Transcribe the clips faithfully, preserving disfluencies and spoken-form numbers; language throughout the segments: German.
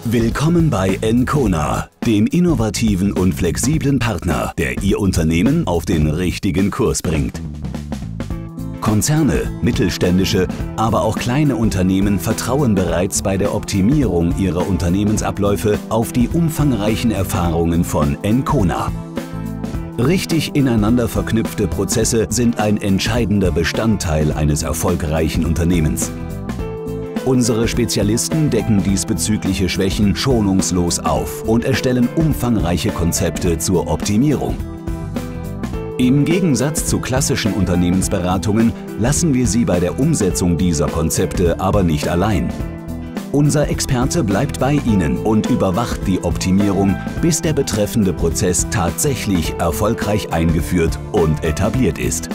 Willkommen bei Encona, dem innovativen und flexiblen Partner, der Ihr Unternehmen auf den richtigen Kurs bringt. Konzerne, mittelständische, aber auch kleine Unternehmen vertrauen bereits bei der Optimierung ihrer Unternehmensabläufe auf die umfangreichen Erfahrungen von Encona. Richtig ineinander verknüpfte Prozesse sind ein entscheidender Bestandteil eines erfolgreichen Unternehmens. Unsere Spezialisten decken diesbezügliche Schwächen schonungslos auf und erstellen umfangreiche Konzepte zur Optimierung. Im Gegensatz zu klassischen Unternehmensberatungen lassen wir Sie bei der Umsetzung dieser Konzepte aber nicht allein. Unser Experte bleibt bei Ihnen und überwacht die Optimierung, bis der betreffende Prozess tatsächlich erfolgreich eingeführt und etabliert ist.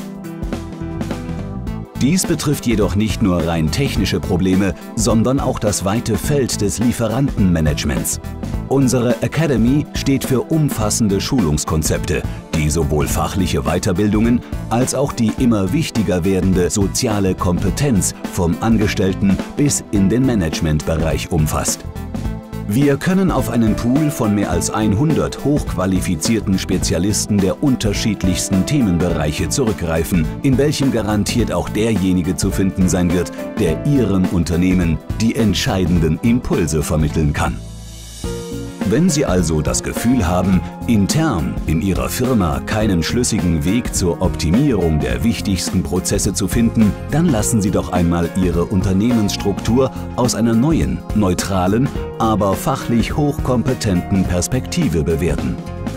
Dies betrifft jedoch nicht nur rein technische Probleme, sondern auch das weite Feld des Lieferantenmanagements. Unsere Academy steht für umfassende Schulungskonzepte, die sowohl fachliche Weiterbildungen als auch die immer wichtiger werdende soziale Kompetenz vom Angestellten bis in den Managementbereich umfasst. Wir können auf einen Pool von mehr als hundert hochqualifizierten Spezialisten der unterschiedlichsten Themenbereiche zurückgreifen, in welchem garantiert auch derjenige zu finden sein wird, der Ihrem Unternehmen die entscheidenden Impulse vermitteln kann. Wenn Sie also das Gefühl haben, intern in Ihrer Firma keinen schlüssigen Weg zur Optimierung der wichtigsten Prozesse zu finden, dann lassen Sie doch einmal Ihre Unternehmensstruktur aus einer neuen, neutralen, aber fachlich hochkompetenten Perspektive bewerten.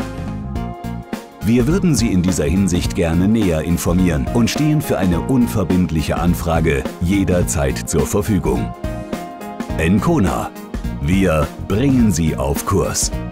Wir würden Sie in dieser Hinsicht gerne näher informieren und stehen für eine unverbindliche Anfrage jederzeit zur Verfügung. Encona. Wir bringen Sie auf Kurs.